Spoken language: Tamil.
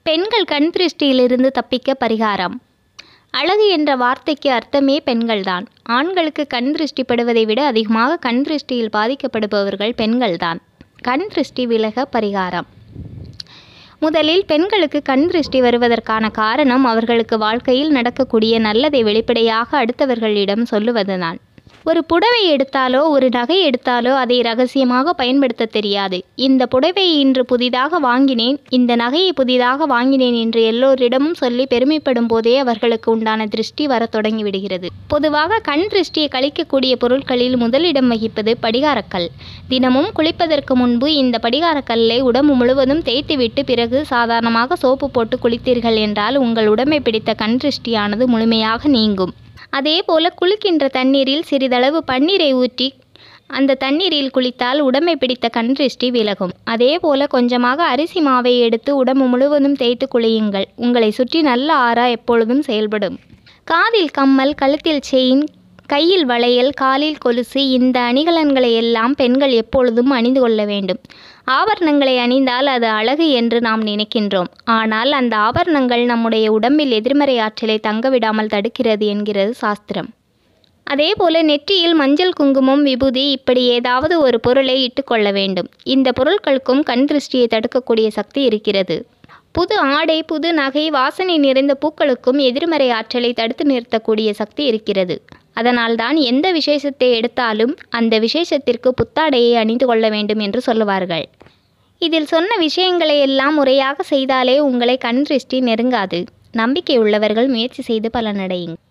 பெண்கள் கண் திருஷ்டியிலிருந்து தப்பிக்க பரிகாரம். அழகு என்ற வார்த்தைக்கு அர்த்தமே பெண்கள்தான். ஆண்களுக்கு கண் திருஷ்டிப்படுவதை விட அதிகமாக கண் திருஷ்டியில் பாதிக்கப்படுபவர்கள் பெண்கள்தான். கண் திருஷ்டி விலக பரிகாரம். முதலில் பெண்களுக்கு கண் திருஷ்டி வருவதற்கான காரணம் அவர்களுக்கு வாழ்க்கையில் நடக்கக்கூடிய நல்லதை வெளிப்படையாக அடுத்தவர்களிடம் சொல்லுவதுதான். ஒரு புடவை எடுத்தாலோ ஒரு நகை எடுத்தாலோ அதை ரகசியமாக பயன்படுத்த தெரியாது. இந்த புடவையை இன்று புதிதாக வாங்கினேன், இந்த நகையை புதிதாக வாங்கினேன் என்று எல்லோரிடமும் சொல்லி பெருமைப்படும் போதே அவர்களுக்கு உண்டான திருஷ்டி வர தொடங்கிவிடுகிறது. பொதுவாக கண் திருஷ்டியை கழிக்கக்கூடிய பொருட்களில் முதலிடம் வகிப்பது படிகாரக்கல். தினமும் குளிப்பதற்கு முன்பு இந்த படிகாரக்கல்லை உடம்பு முழுவதும் தேய்த்துவிட்டு பிறகு சாதாரணமாக சோப்பு போட்டு குளித்தீர்கள் என்றால் உங்கள் உடம்பை பிடித்த கண் திருஷ்டியானது முழுமையாக நீங்கும். அதேபோல குளிக்கின்ற தண்ணீரில் சிறிதளவு பன்னீரை ஊற்றி அந்த தண்ணீரில் குளித்தால் உடம்பை பிடித்த கண் திருஷ்டி விலகும். அதேபோல கொஞ்சமாக அரிசி மாவை எடுத்து உடம்பு முழுவதும் தேய்த்து குளியுங்கள். உங்களை சுற்றி நல்ல ஆறா எப்பொழுதும் செயல்படும். காதில் கம்மல், கழுத்தில் செயின், கையில் வளையல், காலில் கொலுசு, இந்த அணிகலன்களை எல்லாம் பெண்கள் எப்பொழுதும் அணிந்து கொள்ள வேண்டும். ஆபரணங்களை அணிந்தால் அது அழகு என்று நாம் நினைக்கின்றோம். ஆனால் அந்த ஆபரணங்கள் நம்முடைய உடம்பில் எதிர்மறை ஆற்றலை தங்கவிடாமல் தடுக்கிறது என்கிறது சாஸ்திரம். அதேபோல நெற்றியில் மஞ்சள், குங்குமம், விபூதி இப்படி ஏதாவது ஒரு பொருளை இட்டுக்கொள்ள வேண்டும். இந்த பொருட்களுக்கும் கண் திருஷ்டியை தடுக்கக்கூடிய சக்தி இருக்கிறது. புது ஆடை, புது நகை, வாசனை நிறைந்த பூக்களுக்கும் எதிர்மறை ஆற்றலை தடுத்து நிறுத்தக்கூடிய சக்தி இருக்கிறது. அதனால்தான் எந்த விசேஷத்தை எடுத்தாலும் அந்த விசேஷத்திற்கு புத்தாடையை அணிந்து கொள்ள வேண்டும் என்று சொல்லுவார்கள். இதில் சொன்ன விஷயங்களை எல்லாம் முறையாக செய்தாலே உங்களை கண் திருஷ்டி நெருங்காது. நம்பிக்கை உள்ளவர்கள் முயற்சி செய்து பலனடையுங்கள்.